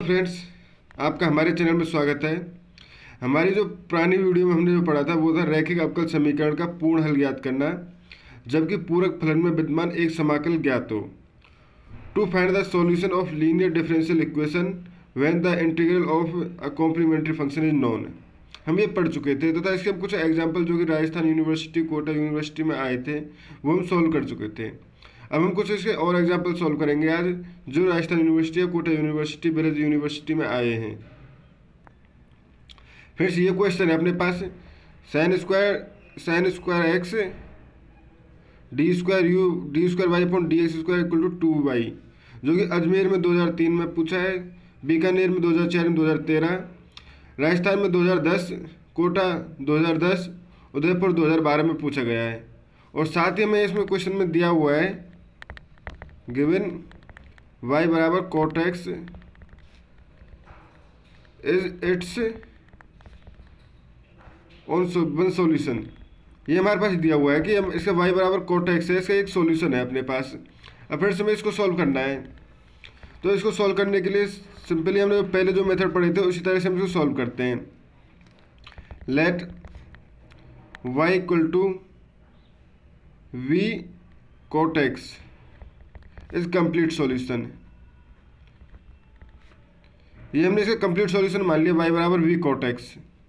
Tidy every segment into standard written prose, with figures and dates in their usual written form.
Friends, आपका हमारे channel में स्वागत है। हमारी जो पुरानी वीडियो में हमने जो पढ़ा था वो था रैखिक अवकल समीकरण का पूर्ण हल ज्ञात करना, जबकि पूरक फलन में विद्यमान एक समाकल ज्ञात हो। To find the solution of linear differential equation when the integral of a complementary function is known. हम ये पढ़ चुके थे तथा इसके हम कुछ एग्जाम्पल जो कि राजस्थान यूनिवर्सिटी, कोटा यूनिवर्सिटी में आए थे वो हम सॉल्व कर चुके थे। अब हम कुछ इसके और एग्जाम्पल सॉल्व करेंगे आज, जो राजस्थान यूनिवर्सिटी या कोटा यूनिवर्सिटी, ब्रज यूनिवर्सिटी में आए हैं। फिर ये क्वेश्चन है अपने पास, sine square x d square y upon d x square equal to 2y, जो कि अजमेर में 2003 में पूछा है, बीकानेर में 2004 में 2013, राजस्थान में 2010, कोटा 2010, उदयपुर 2012 में पूछा गया है। और साथ ही हमें इसमें क्वेश्चन में दिया हुआ है गिवन y बराबर cot x is it's one solution. ये हमारे पास दिया हुआ है कि हम इसका y बराबर cot x है, इसका एक सॉल्यूशन है अपने पास। अब फिर से हमें इसको सॉल्व करना है, तो इसको सॉल्व करने के लिए सिंपली हमने पहले जो मेथड पढ़े थे उसी तरह से हम इसको सॉल्व करते हैं। Let y equal to v cot x is complete solution. ये हमने इसका कंप्लीट सॉल्यूशन मान लिया, y बराबर v cot x।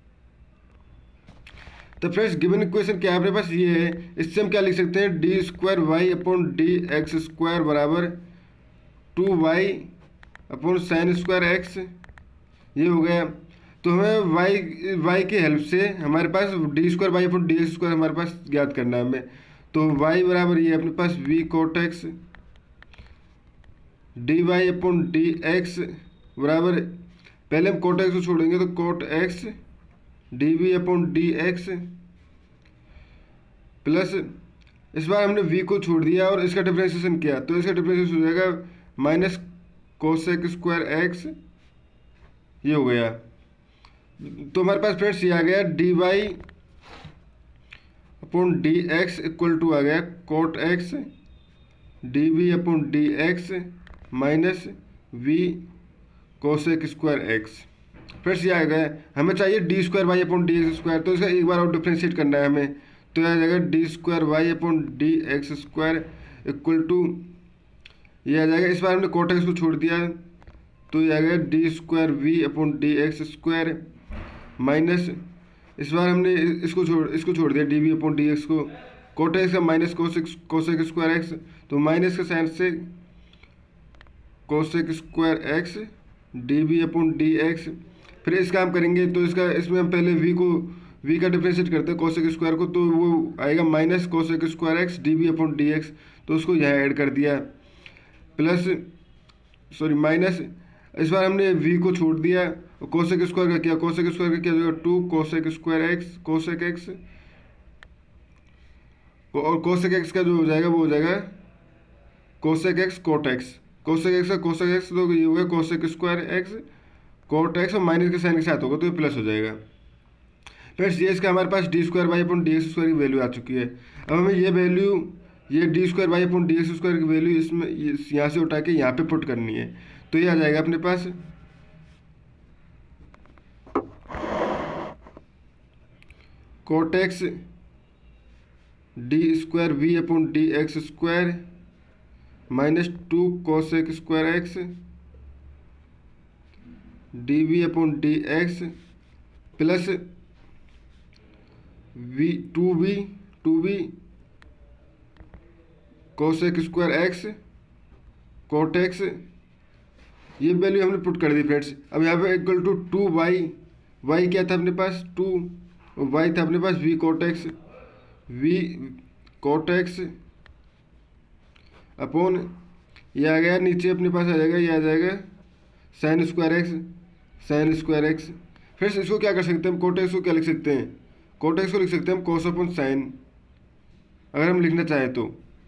तो फ्रेंड्स गिवन इक्वेशन क्या है अपने पास, ये है। इससे हम क्या लिख सकते हैं, d square y upon d x square बराबर 2y upon sine square x, ये हो गया। तो हमें y की हेल्प से हमारे पास d square y upon d x square हमारे पास ज्ञात करना है हमें। तो y बराबर ये अपने पास v cot x d y upon d x बराबर, पहले हम cot x को छोड़ेंगे तो cot x d v upon d x plus, इस बार हमने v को छोड़ दिया और इसका डिफरेंशिएशन किया, तो इसका डिफरेंशिएशन हो जाएगा माइनस कोसेक स्क्वायर एक्स, ये हो गया। तो हमारे पास फ्रेंड्स ये आ गया d y upon d x equal to आ गया cot x d v upon d x minus v cosec square x. Friends ये आ गया, हमें चाहिए d square y upon d x square, तो इसका एक बार और डिफ्रेंशिएट करना है हमें। तो यह आ जाएगा d square y upon d x square equal to, ये आ जाएगा, इस बार हमने cot x को छोड़ दिया तो ये आ गया d square v upon d x square minus, इस बार हमने इसको छोड़ दिया d v upon d x को, cot x का माइनस कोसेक स्क्वायर एक्स, तो माइनस के साइन से cosec square x d v upon d x. फिर इसका हम करेंगे तो इसमें हम पहले v का डिफरेंशिएट करते हैं कोसेक स्क्वायर को, तो वो आएगा minus cosec square x d v upon d x, तो उसको यहाँ ऐड कर दिया माइनस, इस बार हमने v को छोड़ दिया और कोसेक स्क्वायर का किया, कोसेक स्क्वायर का क्या होगा 2 cosec square x cosec x, और कोसेक एक्स का जो हो जाएगा वो हो जाएगा cosec x cot x, cosec x का कोसेक एक्स, तो ये हो गया cosec square x cot x और माइनस के साइन के साथ होगा तो ये प्लस हो जाएगा। फ्रेंड्स ये इसका हमारे पास d square y upon d x square की वैल्यू आ चुकी है। अब हमें ये वैल्यू, ये d square y upon d x square की वैल्यू इसमें यहाँ से उठा के यहाँ पे पुट करनी है, तो ये आ जाएगा अपने पास cot x d square v upon d x square minus 2 cosec square x d v upon d x plus two v cosec square x cot x, ये वैल्यू हमने पुट कर दी फ्रेंड्स। अब यहाँ पे इक्वल टू 2y क्या था अपने पास 2y था अपने पास v कोट एक्स अपॉन, ये आ गया नीचे अपने पास आ जाएगा, ये आ जाएगा साइन स्क्वायर एक्स। फिर इसको क्या कर सकते हैं हम, कोट एक्स को क्या लिख सकते हैं, कोट एक्स को लिख सकते हैं हम कोस अपॉन साइन, अगर हम लिखना चाहें तो।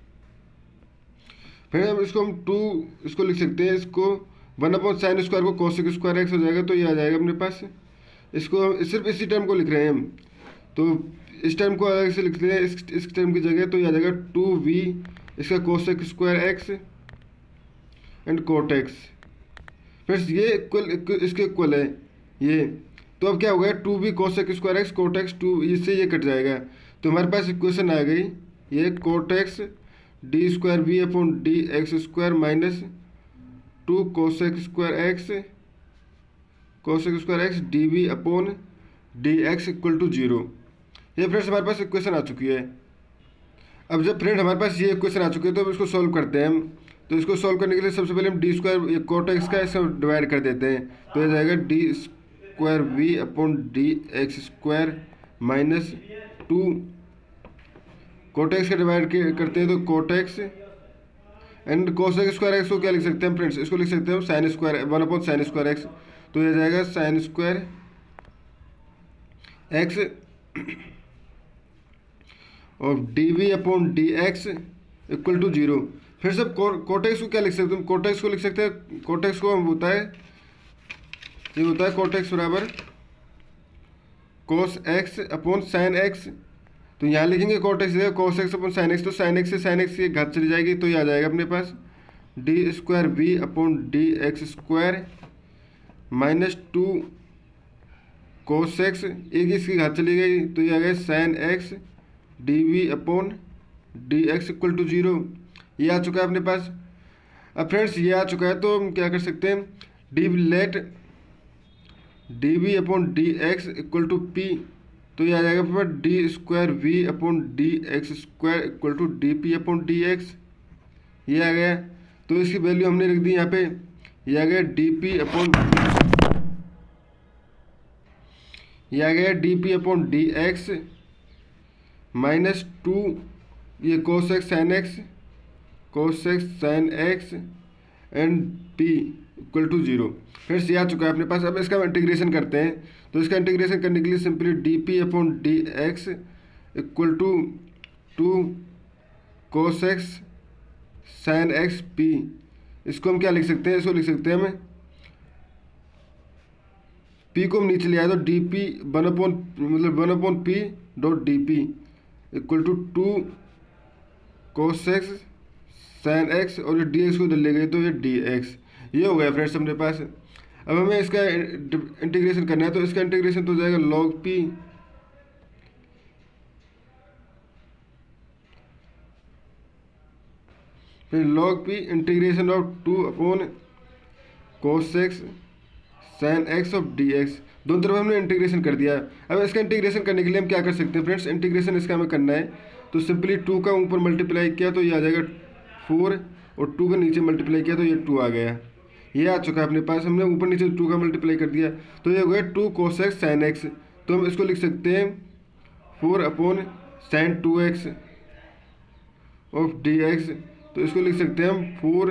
फिर हम इसको लिख सकते हैं, इसको 1 अपॉन साइन स्क्वायर को कोसेक स्क्वायर एक्स हो जाएगा, तो ये आ जाएगा अपने पास। इसको सिर्फ इसी टर्म को लिख रहे हैं हम, तो इस टर्म को अलग से लिखते हैं इस टर्म की जगह, तो ये आ जाएगा 2v इसका cosec square x and cot x friends ये इक्वल इसके इक्वल है ये, तो अब क्या होगा 2b cosec square x cot x 2, इससे ये कट जाएगा। तो हमारे पास इक्वेशन आ गई ये cot x d square b upon d x square minus 2 cosec square x d b upon d x equal to 0। ये फ्रेंड्स हमारे पास इक्वेशन आ चुकी है। अब जब फ्रेंड हमारे पास ये इक्वेशन आ चुकी है तो अब इसको सॉल्व करते हैं हम। तो इसको सॉल्व करने के लिए सबसे पहले हम डी स्क्वायर कोट एक्स का इसको डिवाइड कर देते हैं। तो ये जाएगा d square v upon d x square minus 2 cot x का डिवाइड करते हैं तो cot x and cosec square x को क्या लिख सकते हैं फ्रेंड्स, इसको लिख सकते हैं sine square 1 upon sine square x. तो ये जाएगा साइन स्क्वायर एक्स और d v upon d x equal to 0। फिर सब कोटेक्स को क्या लिख सकते हैं, कोटेक्स को लिख सकते हैं, कोटेक्स को हम होता है ये होता है कोटेक्स बराबर cos x upon sine x. तो यहाँ लिखेंगे cot x cos x upon sine x, तो साइन एक्स से साइन एक्स की घात चली जाएगी तो ये आ जाएगा अपने पास d square v upon d x square minus 2 cos x, एक इसकी घात चली गई तो ये आ गया sine x d v upon d x equal to 0। ये आ चुका है अपने पास। अब फ्रेंड्स ये आ चुका है तो हम क्या कर सकते हैं, d let d v upon d x equal to p. तो ये आ जाएगा अपने पास d square v upon d x square equal to d p upon d x. ये आ गया, तो इसकी वैल्यू हमने लिख दी यहाँ पे, ये आ गया डी पी अपॉन, ये आ गया d p upon d x minus 2 ये cos x sine x and p equal to 0। फिर से आ चुका है अपने पास। अब इसका इंटीग्रेशन करते हैं। तो इसका इंटीग्रेशन करने के लिए simply d p upon d x equal to 2 cos x sine x p, इसको हम क्या लिख सकते हैं, इसको लिख सकते हैं हम पी को हम नीचे ले आए तो d p 1 upon p dot d p equal to 2 cos x sine x और ये डी एक्स को इधर ले गए तो ये डी एक्स। ये हो गया फ्रेंड्स अपने पास। अब हमें इसका इंटीग्रेशन करना है तो इसका इंटीग्रेशन तो हो जाएगा लॉग पी फिर log p integration of 2 upon cos x sine x of d x. दोनों तरफ हमने इंटीग्रेशन कर दिया। अब इसका इंटीग्रेशन करने के लिए हम क्या कर सकते हैं फ्रेंड्स, इंटीग्रेशन इसका हमें करना है तो सिंपली 2 का ऊपर मल्टीप्लाई किया तो ये आ जाएगा 4 और 2 का नीचे मल्टीप्लाई किया तो ये 2 आ गया। ये आ चुका है अपने पास, हमने ऊपर नीचे 2 का मल्टीप्लाई कर दिया तो ये हो गया 2 कोस एक्स साइन एक्स। तो हम इसको लिख सकते हैं 4 upon sine 2x of d x. तो इसको लिख सकते हैं हम 4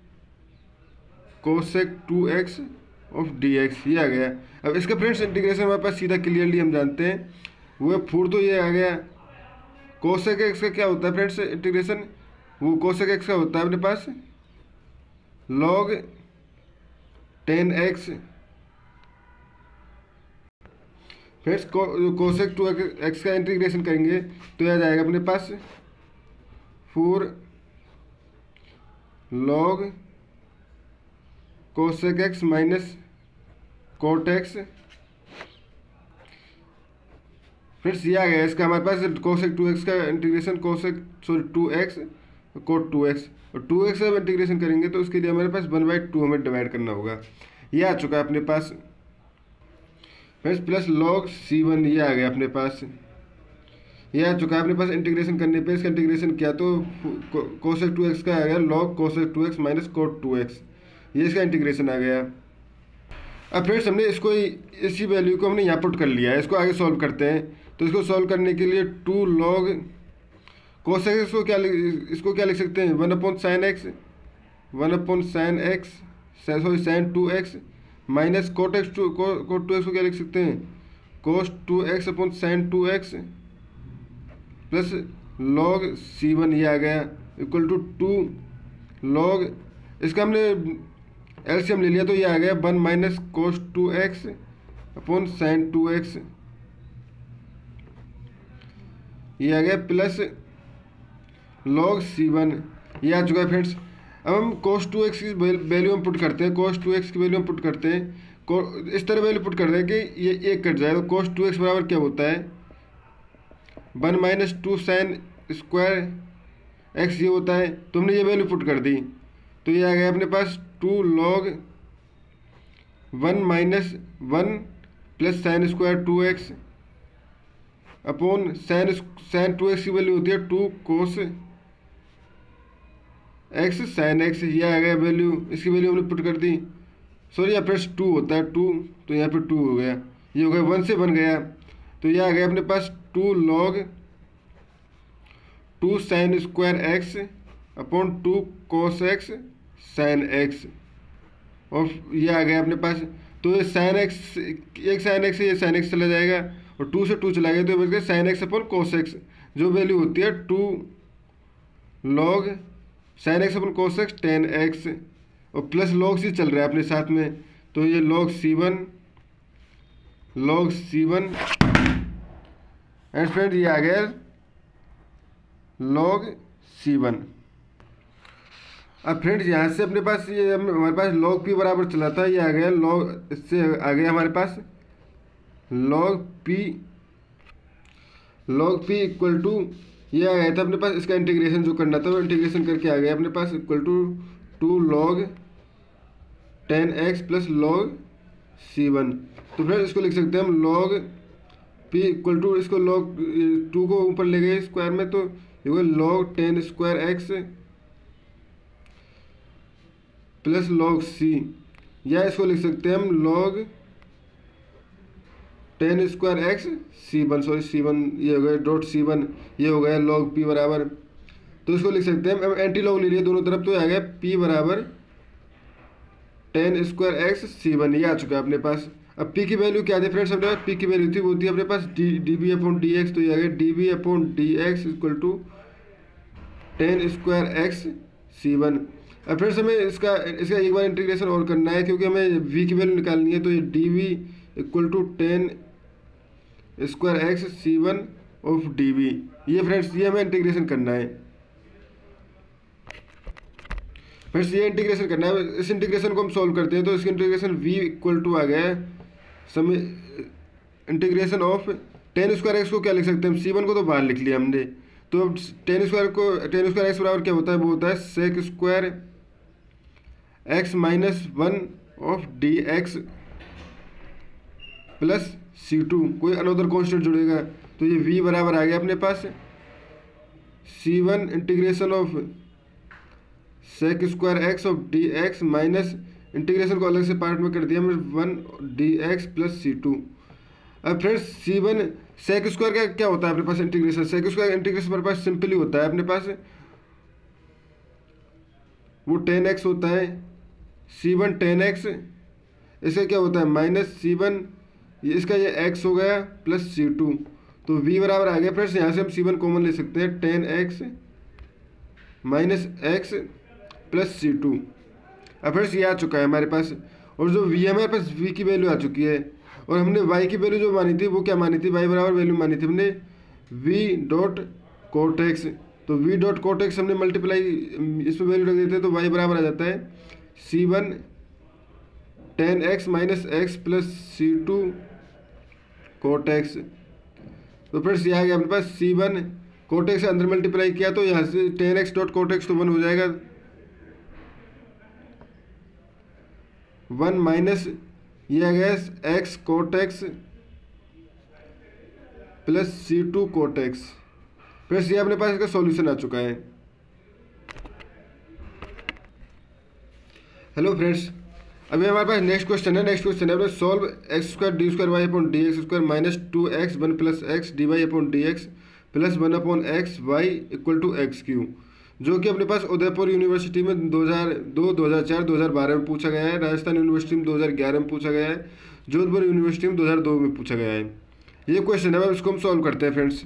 cosec 2x of d x. ये आ गया। अब इसका फ्रेंड्स इंटीग्रेशन हमारे पास सीधा क्लियरली हम जानते हैं वो है 4, तो ये आ गया कोसेक एक्स का क्या होता है फ्रेंड्स इंटीग्रेशन, वो कोसेक एक्स का होता है अपने पास log 10x। Friends cosec 2x का इंटीग्रेशन करेंगे तो यह जाएगा अपने पास 4 log cosec x minus cot x. Friends ये आ गया इसका हमारे पास कोसेक 2x का integration cosec 2x coat 2x और 2x से इंटीग्रेशन करेंगे तो उसके लिए हमारे पास 1/2 हमें डिवाइड करना होगा। ये आ चुका है अपने पास फ्रेंड्स प्लस लॉग c1। ये आ गया अपने पास, ये आ चुका है अपने पास। इंटीग्रेशन करने पे इसका इंटीग्रेशन किया तो कोसेक 2x का आ गया log cosec 2x minus cot 2x। ये इसका इंटीग्रेशन आ गया। अब फ्रेंड्स हमने इसको इसी वैल्यू को हमने यहाँ पुट कर लिया है। इसको आगे सॉल्व करते हैं। तो इसको सॉल्व करने के लिए 2 लॉग कोसेक एक्स को इसको क्या लिख सकते हैं 1 upon sine x sine 2x minus cot 2x को क्या लिख सकते हैं cos 2x upon sine 2x plus log c1। ये आ गया इक्वल टू 2 लॉग, इसका हमने एलसीएम ले लिया तो ये आ गया 1 minus cos 2x upon sine 2x। ये आ गया प्लस लॉग c1। ये आ चुका है फ्रेंड्स। अब हम cos 2x की वैल्यू हम पुट करते हैं, cos 2x की वैल्यू हम पुट करते हैं, इस तरह वैल्यू पुट करते हैं कि ये एक कट जाए, तो cos 2x बराबर क्या होता है 1 माइनस 2 साइन स्क्वायर x ये होता है। तो हमने ये वैल्यू पुट कर दी, तो ये आ गया अपने पास 2 log 1 minus 1 plus sine square 2x upon sine 2x की वैल्यू होती है 2 कोस x साइन x, ये आ गया वैल्यू, इसकी वैल्यू हमने पुट कर दी। सॉरी यहाँ पर 2 होता है 2, तो यहाँ पे 2 हो गया, ये हो गया 1 से बन गया, तो ये आ गया अपने पास 2 log 2 sine square x upon 2 cos x sine x, और ये आ गया अपने पास। तो ये साइन x, एक साइन x है, ये साइन x चला जाएगा और 2 से 2 चला गया, तो ये बच गया sine x upon cos x, जो वैल्यू होती है 2 log sine x upon cos x tan x, और प्लस log c चल रहा है अपने साथ में, तो ये log c1 एंड फ्रेंड ये आ गया log c1। अब फ्रेंड्स यहाँ से अपने पास ये हमारे पास log p बराबर चला था, ये आ गया log, इससे आ गया हमारे पास log p इक्वल टू, ये आ गया था अपने पास, इसका इंटीग्रेशन जो करना था वो इंटीग्रेशन करके आ गया अपने पास equal to 2 log 10x plus log c1। तो फ्रेंड्स इसको लिख सकते हैं हम log p इक्वल टू, इसको log 2 को ऊपर ले गए स्क्वायर में, तो ये हुआ log 10 square x plus log c, या इसको लिख सकते हैं हम log 10 square x c1, sorry c1 ये हो गया डॉट c1, ये हो गया log p बराबर, तो इसको लिख सकते हैं, अब एंटी लॉग ले लिए दोनों तरफ, तो ये आ गया p बराबर 10 स्क्वायर x c1, ये आ चुका है अपने पास। अब p की वैल्यू क्या थी फ्रेंड्स, अपने पास p की वैल्यू थी, वो थी अपने पास db अपॉन dx, तो ये आ गया db upon dx equal to 10 square x c1। अब फ्रेंड्स हमें इसका एक बार इंटीग्रेशन और करना है, क्योंकि हमें v की वैल्यू निकालनी है, तो ये dv equal to 10 square x c1 of dv, ये फ्रेंड्स ये हमें इंटीग्रेशन करना है। फ्रेंड्स ये इंटीग्रेशन करना है, इस इंटीग्रेशन को हम सॉल्व करते हैं, तो इसका इंटीग्रेशन v इक्वल टू आ गया है समय इंटीग्रेशन ऑफ 10 स्क्वायर एक्स को क्या लिख सकते हैं हम, c1 को तो बाहर लिख लिया हमने, तो अब 10 स्क्वायर एक्स बराबर क्या होता है, वो होता है sec square x minus 1 of dx plus c2, कोई अनदर कॉन्स्टेंट जुड़ेगा, तो ये v बराबर आ गया अपने पास c1 integration of sec square x of dx minus integration को अलग से पार्ट में कर दिया हमने 1 dx प्लस c2। अब फ्रेंड्स c1 सेक स्क्वायर का क्या होता है अपने पास इंटीग्रेशन, सेक स्क्वायर इंटीग्रेशन हमारे पास सिंपली होता है अपने पास, वो 10x होता है, c1 10x, इसका क्या होता है माइनस c1, इसका ये x हो गया प्लस c2, तो v बराबर आ गया फ्रेंड्स, यहाँ से हम c1 कॉमन ले सकते हैं 10x minus x plus c2। अब फ्रेंड्स ये आ चुका है हमारे पास, और जो v है हमारे पास v की वैल्यू आ चुकी है, और हमने y की वैल्यू जो मानी थी वो क्या मानी थी, y बराबर वैल्यू मानी थी हमने v डॉट कोट एक्स, तो v डॉट कोट एक्स हमने मल्टीप्लाई इसमें वैल्यू रख देते हैं, तो y बराबर आ जाता है c1 10x minus x plus c2 cot x. तो फ्रेंड्स ये आ गया अपने पास c1 कोट एक्स से अंदर मल्टीप्लाई किया, तो यहाँ से 10x डॉट कोट एक्स तो 1 हो जाएगा, 1 माइनस ये आ गया x cot x plus c2 cot x. Friends ये अपने पास इसका सॉल्यूशन आ चुका है। हेलो फ्रेंड्स, अभी हमारे पास नेक्स्ट क्वेश्चन है अपने solve x square d square y upon d x square minus 2x 1 plus x d y upon d x plus 1 upon x y equal to x q, जो कि अपने पास Udaipur university में 2002, 2004, 2012 में पूछा गया है, राजस्थान यूनिवर्सिटी में 2011 में पूछा गया है, जोधपुर यूनिवर्सिटी में 2002 में पूछा गया है। ये क्वेश्चन है, इसको हम सॉल्व करते हैं फ्रेंड्स।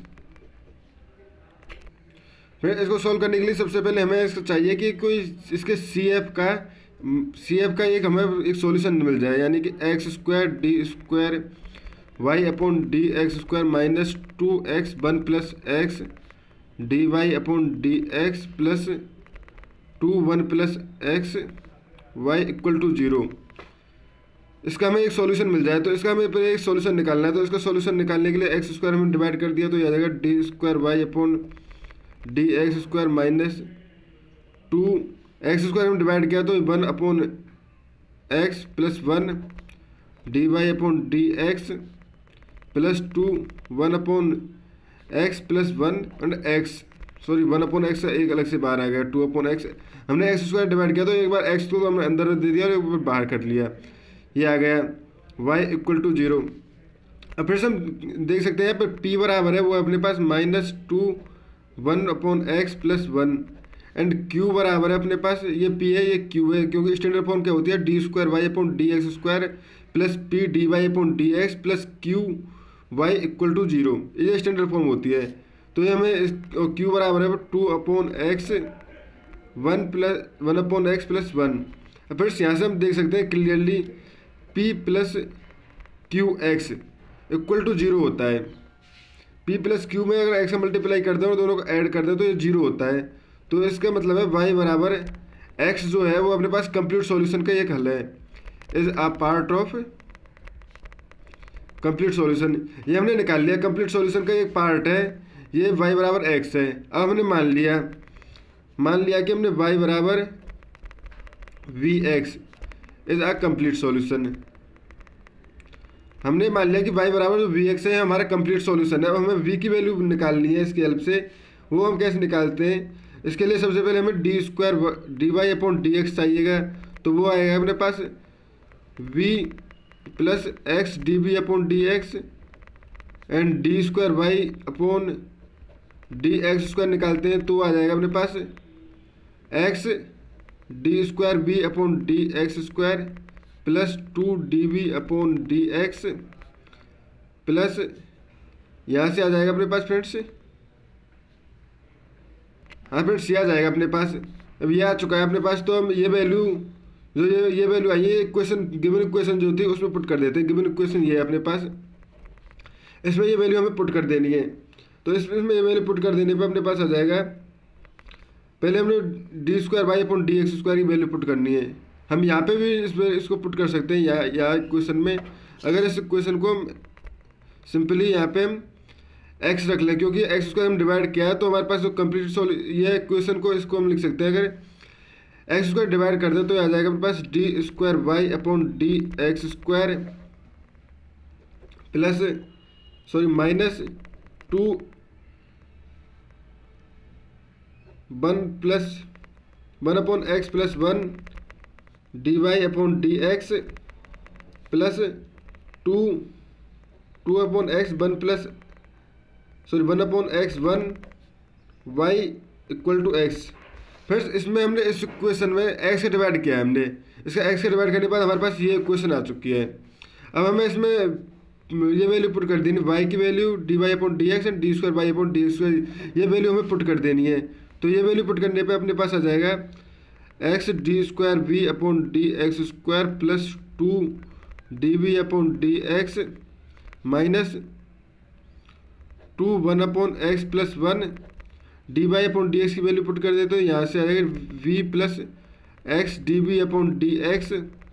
फिर इसको सॉल्व करने के लिए सबसे पहले हमें इसको चाहिए कि कोई इसके सी एफ का एक हमें एक सॉल्यूशन मिल जाए, यानी कि x square d square y upon d x square minus 2x 1 plus x d y upon d x plus 1 plus x y equal to 0। इसका हमें एक सॉल्यूशन मिल जाए, तो इसका हमें पहले एक सॉल्यूशन निकालना है। तो इसका सॉल्यूशन निकालने के लिए एक्स स्क्वायर हमने डिवाइड कर दिया, तो ये आ जाएगा d square y upon d x square minus 2 x square हम डिवाइड किया तो 1 upon x plus 1 d y upon d x plus 2 1 upon x plus 1 and x, sorry 1 upon x एक अलग से बाहर आ गया, 2 अपॉन एक्स। हमने एक्स स्क्वायर डिवाइड किया तो एक बार एक्स को तो हमने अंदर दे दिया और एक बार बाहर कर लिया, ये आ गया y इक्वल टू 0। अब फिर से हम देख सकते हैं यहाँ पर p बराबर है वो अपने पास -2 1 upon x plus 1 and q बराबर है अपने पास, ये p है ये q है, क्योंकि स्टैंडर्ड फॉर्म क्या होती है d square y upon d x square plus p d y upon d x plus q y equal to 0, ये स्टैंडर्ड फॉर्म होती है। तो ये हमें q बराबर है 2 upon x 1 upon x plus 1। अब फिर यहाँ से हम देख सकते हैं clearly p plus q x equal to 0 होता है। p प्लस क्यू में अगर x मल्टीप्लाई करते हैं और दोनों को ऐड करते हैं तो ये 0 होता है। तो इसका मतलब है y बराबर x जो है वो अपने पास कंप्लीट सॉल्यूशन का एक हल है, is a part of complete solution. ये हमने निकाल लिया, कंप्लीट सॉल्यूशन का एक पार्ट है, ये y बराबर x है। अब हमने मान लिया कि हमने y बराबर vx is a complete solution. हमने मान लिया कि y बराबर जो vx है हमारा कंप्लीट सॉल्यूशन है। अब हमें v की वैल्यू निकालनी है इसकी हेल्प से। वो हम कैसे निकालते हैं, इसके लिए सबसे पहले हमें d square d y upon d x चाहिएगा, तो वो आएगा अपने पास v plus x d b upon d x and d square y upon d x square निकालते हैं तो आ जाएगा अपने पास x d square b upon d x square plus 2 d b upon d x plus यहाँ से आ जाएगा अपने पास फ्रेंड्स, हाँ फ्रेंड्स ये आ जाएगा अपने पास। अब ये आ चुका है अपने पास, तो हम ये वैल्यू जो ये वैल्यू आई है इक्वेशन गिवन इक्वेशन जो थी उसमें पुट कर देते हैं। गिवन इक्वेशन ये है अपने पास, इसमें ये वैल्यू हमें पुट कर देनी है। तो इसमें ये वैल्यू पुट कर देने पे अपने पास आ जाएगा, पहले हमने d square y upon d x square की वैल्यू पुट करनी है। हम यहाँ पे भी इसको पुट कर सकते हैं या इक्वेशन में। अगर इस इक्वेशन को हम सिंपली यहाँ पे हम एक्स रख लें, क्योंकि एक्स स्क्वायर हम डिवाइड किया है तो हमारे पास जो कंप्लीट ये इक्वेशन को इसको हम लिख सकते हैं। अगर एक्स स्क्वायर डिवाइड कर दें तो आ जाएगा अपने पास d square y upon d x square plus minus 2 1 upon x plus 1 d y upon d x plus 2 upon x 1 upon x 1 y equal to x. फिर इसमें हमने इस इक्वेशन में एक्स से डिवाइड किया है हमने, इसका एक्स से डिवाइड करने के बाद हमारे पास ये इक्वेशन आ चुकी है। अब हमें इसमें ये वैल्यू पुट कर देनी, वाई की value d y upon d x and d square y upon d square, ये वैल्यू हमें पुट कर देनी है। तो ये वैल्यू पुट करने पे अपने पास आ जाएगा x d square v upon d x square plus 2 d v upon d x minus 2 1 upon x plus 1 d y upon d x की वैल्यू पुट कर देते हो, यहाँ से आ जाएगा v plus x d v upon d x,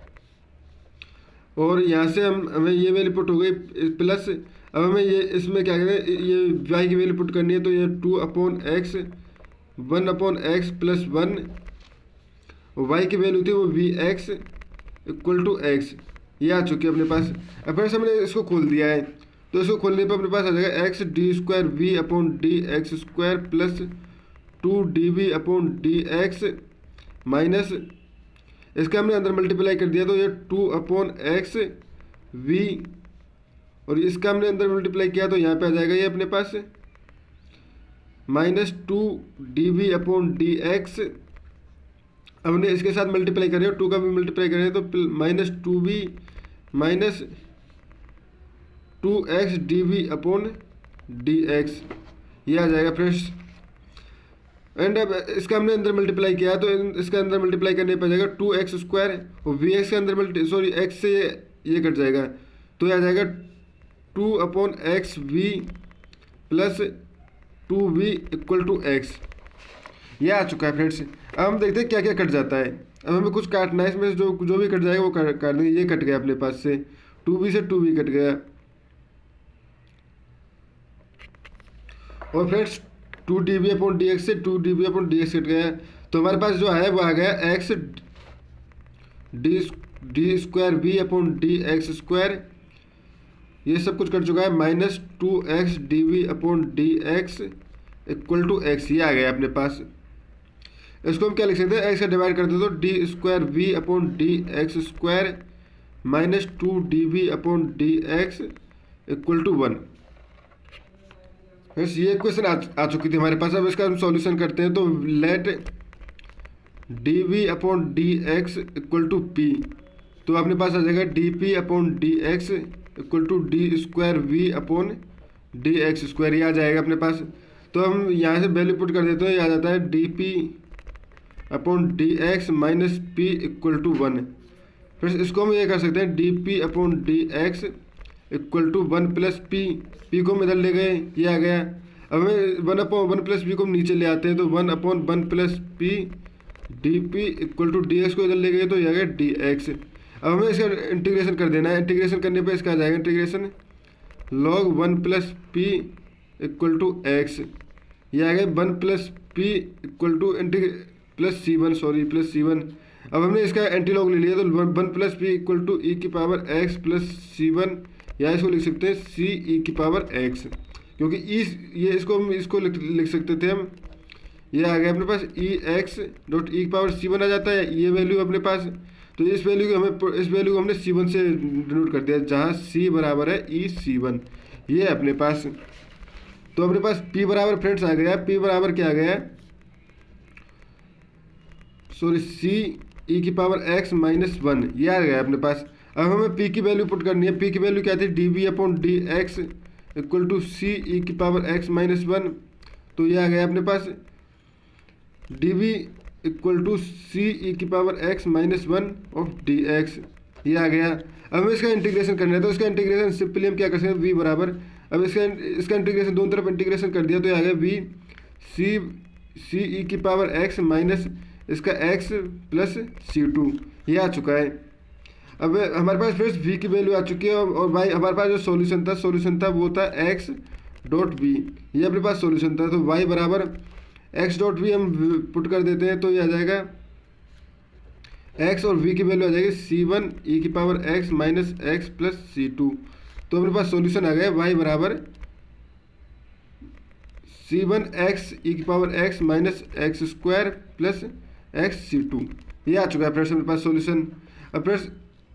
और यहाँ से हमें ये वैल्यू पुट हो गई प्लस। अब हमें ये इसमें क्या करें, ये वाई की वैल्यू पुट करनी है, तो ये 2 upon x 1 upon x plus 1, y की वैल्यू थी वो v x equal to x, ये आ चुकी है अपने पास। अब फिर से हमने इसको खोल दिया है, तो इसको खोलने पर अपने पास आ जाएगा x d square v upon d x square plus 2 d v upon d x minus, इसका हमने अंदर मल्टीप्लाई कर दिया तो ये 2 अपॉन एक्स वी, और इसका हमने अंदर मल्टीप्लाई किया तो यहाँ पे आ जाएगा ये अपने पास minus 2 d v upon d x. अब हमने इसके साथ मल्टीप्लाई करें और 2 का भी मल्टीप्लाई करें तो minus 2v minus 2x d v upon d x, ये आ जाएगा फ्रेंड्स। एंड अब इसका हमने अंदर मल्टीप्लाई किया तो इसका अंदर मल्टीप्लाई करने पर जाएगा 2x स्क्वायर, और वी एक्स के अंदर एक्स से ये कट जाएगा तो ये आ जाएगा 2 upon x v plus 2v equal to x, ये आ चुका है फ्रेंड्स। अब हम देखते हैं क्या क्या कट जाता है। अब हमें कुछ काटना है, इसमें जो जो भी कट जाएगा वो काट देंगे। ये कट गया अपने पास से, 2b से 2b कट गया, और फ्रेंड्स 2db/dx से 2db/dx कट गया। तो हमारे पास जो है वो आ गया x d² ये सब कुछ कट चुका है, -2x dv/dx = x, ये आ गया अपने पास। इसको हम क्या लिख सकते हैं, x का डिवाइड करते तो d²v/dx² -2dv/dx = 1। बस ये क्वेश्चन आ चुकी थी हमारे पास। अब इसका हम सॉल्यूशन करते हैं। तो लेट dv/dx = p, तो अपने पास आ जाएगा dp/dx = d²v/dx², ये आ जाएगा अपने पास। तो हम यहाँ से वैल्यू पुट कर देते हैं, ये आ जाता है dp/dx - p = 1। फिर इसको हम ये कर सकते हैं dp/dx = 1 + p को हम इधर ले गए, ये आ गया। अब हमें 1/1 + p को हम नीचे ले आते हैं, तो 1/1 + p dp = dx को इधर ले गए, तो ये आ गया dx। अब हमें इसका इंटीग्रेशन कर देना है। इंटीग्रेशन करने पे इसका आ जाएगा इंटीग्रेशन log 1 + p = x, ये आ गया 1 + p + c1। अब हमने इसका एंटी लॉग ले लिया, तो 1 + p = e⁻x + c1, या इसको लिख सकते हैं ce⁻x, क्योंकि ये इसको लिख सकते थे हम। ये आ गया अपने पास ex.e⁻c1 आ जाता है, ये वैल्यू अपने पास। तो इस वैल्यू को हमने c1 से डिनोट कर दिया, जहाँ c बराबर है ec1, ये अपने पास। तो अपने पास p बराबर फ्रेंड्स आ गया, p बराबर क्या आ गया, सॉरी ce⁻x - 1, ये आ गया अपने पास। अब हमें p की वैल्यू पुट करनी है। p की वैल्यू क्या थी, dv/dx = ce⁻x - 1, तो ये आ गया अपने पास dv = ce⁻x - 1/dx, ये आ गया। अब हमें इसका इंटीग्रेशन करना है, तो इसका इंटीग्रेशन सिंपली हम क्या कर सकते हैं, v बराबर, अब इसका इंटीग्रेशन दोनों तरफ इंटीग्रेशन कर दिया, तो ये आ गया v ce⁻x माइनस इसका x + c2, ये आ चुका है। अब हमारे पास फिर v की वैल्यू आ चुकी है, और y हमारे पास जो सॉल्यूशन था वो था x.v, ये अपने पास सॉल्यूशन था। तो y बराबर x.v हम पुट कर देते हैं, तो ये आ जाएगा x और v की वैल्यू आ जाएगी c1 e⁻x - x + c2। तो अपने पास सॉल्यूशन आ गया y बराबर c1x e⁻x - x² + xc2, ये आ चुका है फ्रेंड्स अपने पास सॉल्यूशन। अब फ्रेंड्स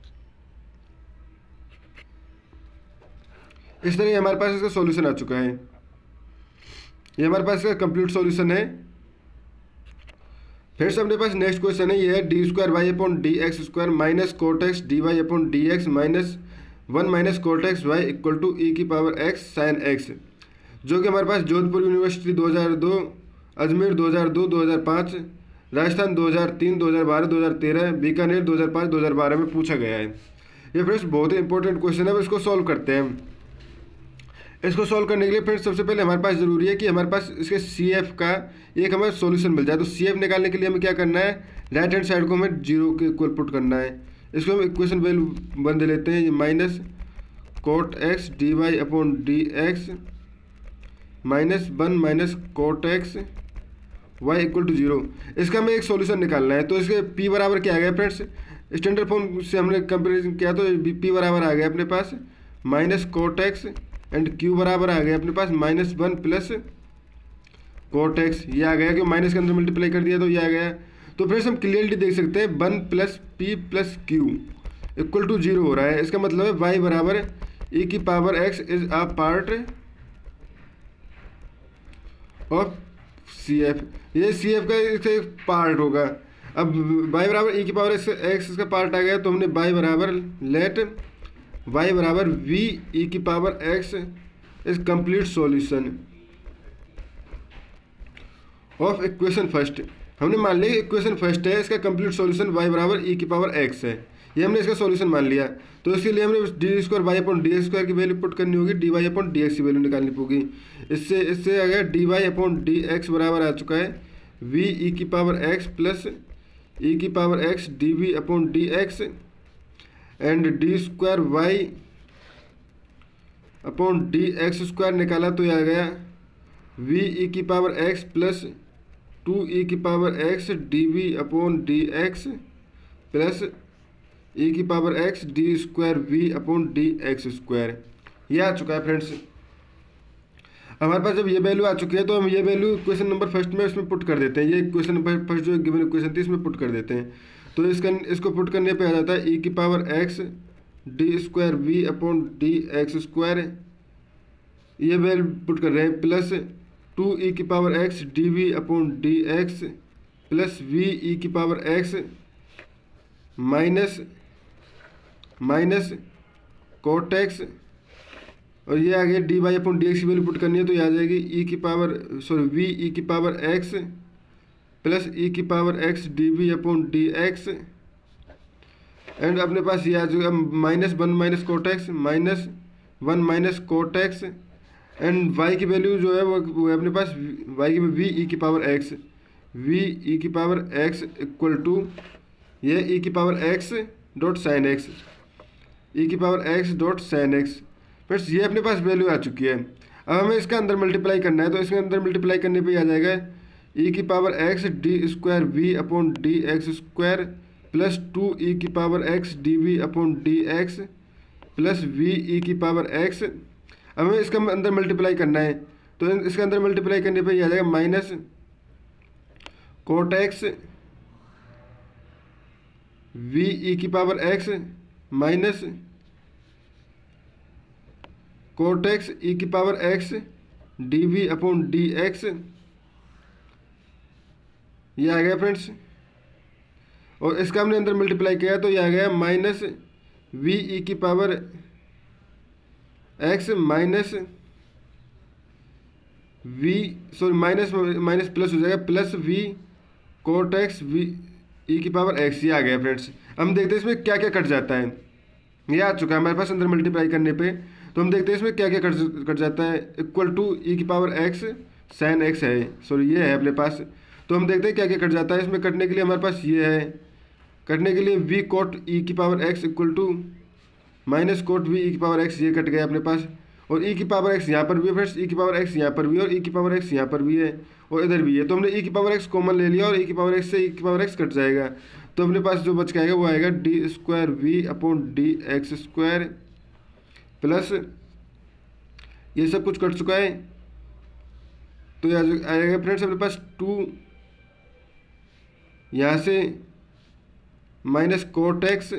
इस तरह हमारे पास इसका सॉल्यूशन आ चुका है, ये हमारे पास इसका कंप्लीट सॉल्यूशन है। फिर से अपने पास नेक्स्ट क्वेश्चन है, ये है d²y/dx² - cot x dy/dx -1 - cot x y = e⁻x sin x, जो कि हमारे पास जोधपुर यूनिवर्सिटी 2002, अजमेर 2002, 2005, राजस्थान 2003, 2012, 2013, बीकानेर 2005, 2012 में पूछा गया है। ये फ्रेंड्स बहुत ही इंपॉर्टेंट क्वेश्चन है। अब इसको सॉल्व करते हैं। इसको सॉल्व करने के लिए फ्रेंड्स सबसे पहले हमारे पास ज़रूरी है कि हमारे पास इसके CF का एक हमें सॉल्यूशन मिल जाए। तो CF निकालने के लिए हमें क्या करना है, राइट हैंड साइड को हमें 0 के इक्वल पुट करना है। इसको हम इक्वेशन वैल्यू 1 दे लेते हैं, -cot x dy/dx -1 - cot x y = 0। इसका हमें एक सॉल्यूशन निकालना है। तो इसके p बराबर क्या आ गया फ्रेंड्स, स्टैंडर्ड फॉर्म से हमने कंपेरिजन किया, तो p बराबर आ गया अपने पास -cot x, एंड q बराबर आ गया अपने पास -1 + cot x, ये आ गया, कि माइनस के अंदर मल्टीप्लाई कर दिया तो ये आ गया। तो फ्रेंड्स हम क्लियरली देख सकते हैं 1 + p + q = 0 हो रहा है। इसका मतलब है y बराबर e⁻x is a part of CF, ये CF का इसका एक पार्ट होगा। अब y बराबर e⁻x इसका पार्ट आ गया, तो हमने y बराबर लेट y बराबर v e⁻x is complete solution of equation first. हमने मान लिया इक्वेशन फर्स्ट है, इसका कंप्लीट सॉल्यूशन y बराबर e⁻x है, ये हमने इसका सॉल्यूशन मान लिया। तो इसके लिए हमने d²y/dx² की वैल्यू पुट करनी होगी, dy/dx की वैल्यू निकालनी होगी। इससे आ गया dy/dx बराबर आ चुका है वी ई की पावर एक्स प्लस ई की power x d v upon d x and d square y upon d x square निकाला तो यह आ गया वी ई की पावर एक्स प्लस 2e की power x d v upon d x plus e की power x d square v upon d x square. ये आ चुका है फ्रेंड्स। हमारे पास जब ये वैल्यू आ चुकी है तो हम ये वैल्यू क्वेश्चन नंबर फर्स्ट में इसमें पुट कर देते हैं। ये क्वेश्चन नंबर फर्स्ट जो गिवन इक्वेशन थी इसमें पुट कर देते हैं। तो इसको पुट करने पे आ जाता है ई की power x d square v upon d x square, ये वैल्यू पुट कर रहे हैं, प्लस 2e की power x d v upon d x plus v e की power x minus cot x, और ये आ गया d y upon d x की वैल्यू पुट करनी है तो ये आ जाएगी वी ई की पावर एक्स प्लस ई की power x d v upon d x and अपने पास ये आ जाएगा -1 minus cot x -1 minus cot x and y की वैल्यू जो है वो है अपने पास y की वी ई की पावर एक्स इक्वल टू ये ई की power x dot sine x friends ये अपने पास वैल्यू आ चुकी है। अब हमें इसका अंदर मल्टीप्लाई करना है तो इसके अंदर मल्टीप्लाई करने पे आ जाएगा ई की power x d square v upon d x square plus 2e की power x d v upon d x plus v e की पावर एक्स। अब हमें इसका अंदर मल्टीप्लाई करना है तो इसके अंदर मल्टीप्लाई करने पे ये आ जाएगा minus cot x v e की power x minus cot x e की power x d v upon d x, ये आ गया फ्रेंड्स। और इसका हमने अंदर मल्टीप्लाई किया तो ये आ गया माइनस वी ई की power x minus minus plus हो जाएगा plus v cot x v e की पावर एक्स, ये आ गया फ्रेंड्स। हम देखते हैं इसमें क्या क्या कट जाता है। ये आ चुका है हमारे पास अंदर मल्टीप्लाई करने पे, तो हम देखते हैं इसमें क्या क्या कट जाता है। इक्वल टू ई की पावर एक्स साइन एक्स है, ये है अपने पास। तो हम देखते हैं क्या क्या कट जाता है। इसमें कटने के लिए हमारे पास ये है, कटने के लिए वी कोट ई की power x equal to minus cot v e की पावर एक्स, ये कट गया अपने पास। और ई की पावर एक्स यहाँ पर भी है फ्रेंड्स, ई की पावर एक्स यहाँ पर भी है और ई की पावर एक्स यहाँ पर भी है और इधर भी है। तो हमने ई की पावर एक्स कॉमन ले लिया और ई की पावर एक्स से ई की पावर एक्स कट जाएगा। तो अपने पास जो बच के आएगा वो आएगा d square v upon d x square plus ये सब कुछ कट चुका है तो यह आएगा फ्रेंड्स अपने पास 2 यहाँ से minus cot x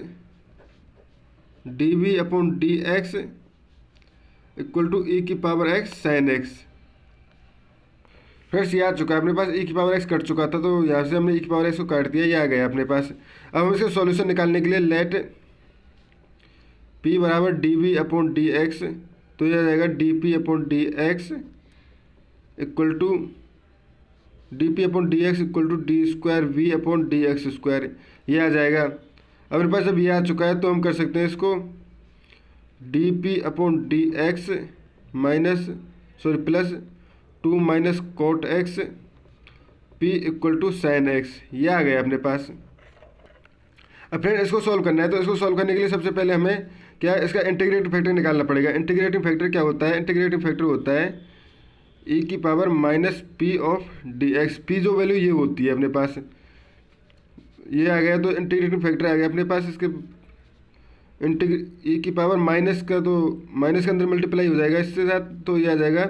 d v upon d x equal to e की power x sine x. Friends ये आ चुका है अपने पास, ई की पावर एक्स कट चुका था तो यहाँ से हमने ई की पावर एक्स को काट दिया, ये आ गया अपने पास। अब हम इसका सॉल्यूशन निकालने के लिए लेट p बराबर d v upon d x, तो यह आ जाएगा d p upon d x equal to d square v upon d x square, ये आ जाएगा। अब मेरे पास जब ये आ चुका है तो हम कर सकते हैं इसको d p upon d x plus 2 minus cot x p equal to sine x, ये आ गया अपने पास। अब फ्रेंड इसको सॉल्व करना है तो इसको सॉल्व करने के लिए सबसे पहले हमें क्या इसका इंटीग्रेटिंग फैक्टर निकालना पड़ेगा। इंटीग्रेटिंग फैक्टर क्या होता है? इंटीग्रेटिंग फैक्टर होता है ई की power minus p of d x. P जो वैल्यू ये होती है अपने पास, ये आ गया तो इंटीग्रेटिंग फैक्टर आ गया अपने पास। इसके ई की पावर माइनस का तो माइनस के अंदर मल्टीप्लाई हो जाएगा इसके साथ, तो ये आ जाएगा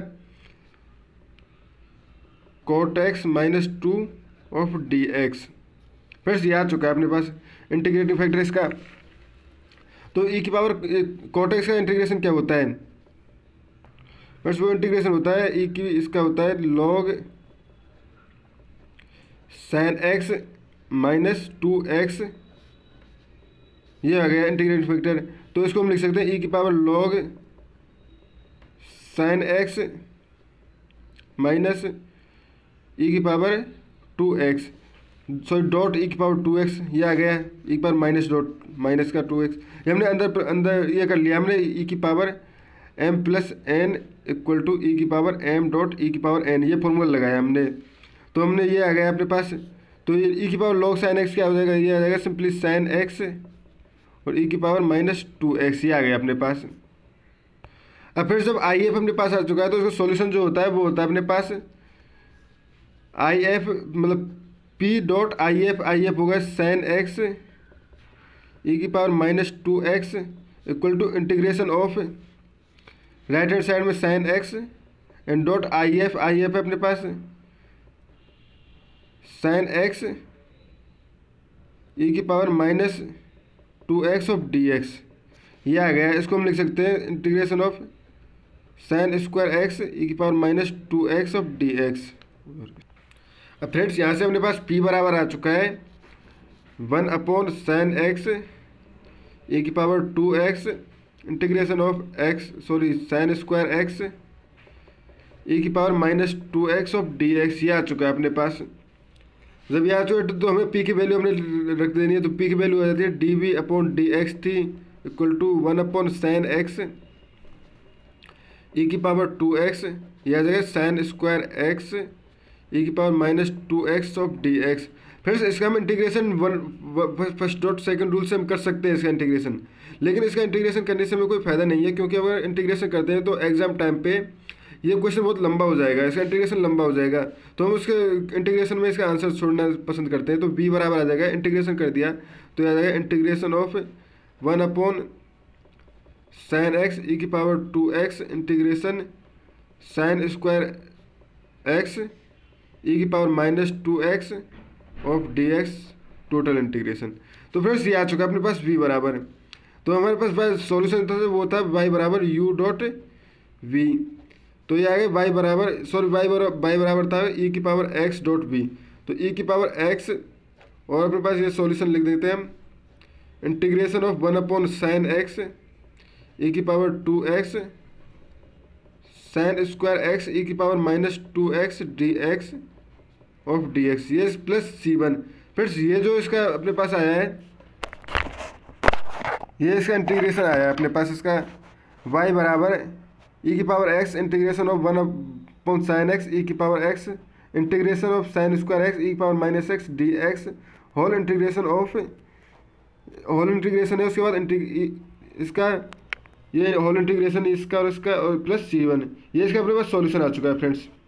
cot x minus 2 of d x. Friends ये आ चुका है अपने पास इंटीग्रेटिंग फैक्टर इसका। तो ई की पावर कोट एक्स का इंटीग्रेशन क्या होता है? फ्रेंड्स वो इंटीग्रेशन होता है ई की, इसका होता है log sine x minus 2x, ये आ गया इंटीग्रेटिंग फैक्टर। तो इसको हम लिख सकते हैं ई की power log sine x minus e की पावर 2x, डॉट ई की पावर 2x, ये आ गया ई की पावर माइनस डॉट माइनस का 2x। ये हमने अंदर ये कर लिया हमने ई की power m plus n equal to e की पावर m डॉट ई की पावर n, ये फॉर्मूला लगाया हमने। तो हमने ये आ गया अपने पास। तो ये ई की पावर log sin x क्या हो जाएगा, ये आ जाएगा सिंपली sin x और ई की पावर -2x, ये आ गया अपने पास। अब फिर जब आई एफ अपने पास आ चुका है तो इसका सॉल्यूशन जो होता है वो होता है अपने पास आई एफ मतलब पी डॉट आई एफ होगा sin x ई की power -2x equal to integration of right hand side में sin x and dot I F है अपने पास sin x ई की पावर -2x ऑफ dx, ये आ गया। इसको हम लिख सकते हैं integration of sin square x e की पावर -2x ऑफ dx। अब फ्रेंड्स यहाँ से अपने पास p बराबर आ चुका है 1/sin x ई की power 2x integration of sin square x e की पावर -2x ऑफ dx, ये आ चुका है अपने पास। जब ये आ चुका है तो हमें p की वैल्यू हमने रख देनी है, तो p की वैल्यू आ जाती है dv/dx थी equal to 1/sin x e की पावर 2x, यह आ जाएगा sin स्क्वायर x ई की पावर -2x ऑफ dx। फिर इसका हम integration first dot second rule से हम कर सकते हैं इसका इंटीग्रेशन, लेकिन इसका इंटीग्रेशन करने से हमें कोई फ़ायदा नहीं है, क्योंकि अगर इंटीग्रेशन करते हैं तो एग्जाम टाइम पे ये क्वेश्चन बहुत लंबा हो जाएगा, इसका इंटीग्रेशन लंबा हो जाएगा। तो हम उसके इंटीग्रेशन में इसका आंसर छोड़ना पसंद करते हैं। तो b बराबर आ जाएगा, इंटीग्रेशन कर दिया तो आ जाएगा integration of 1/sin x e की power 2x integration sin square x e की power -2x of dx total integration. तो फ्रेंड्स ये आ चुका है अपने पास v बराबर। तो हमारे पास सॉल्यूशन था वो था y बराबर u डॉट v। तो ये आ गया y बराबर था e की पावर x डॉट v। तो e की पावर x और अपने पास ये सॉल्यूशन लिख देते हैं हम integration of 1/sin x e की power 2x sin square x e की power -2x dx of dx, ये प्लस c1। फिर ये जो इसका अपने पास आया है ये इसका इंटीग्रेशन आया है अपने पास, इसका y बराबर ई की power x integration of 1/sin x e की power x integration of sin square x e की power -x dx whole integration है। उसके बाद इसका ये होल इंटीग्रेशन इसका और इसका और प्लस c1, ये इसका अपने पास सॉल्यूशन आ चुका है फ्रेंड्स।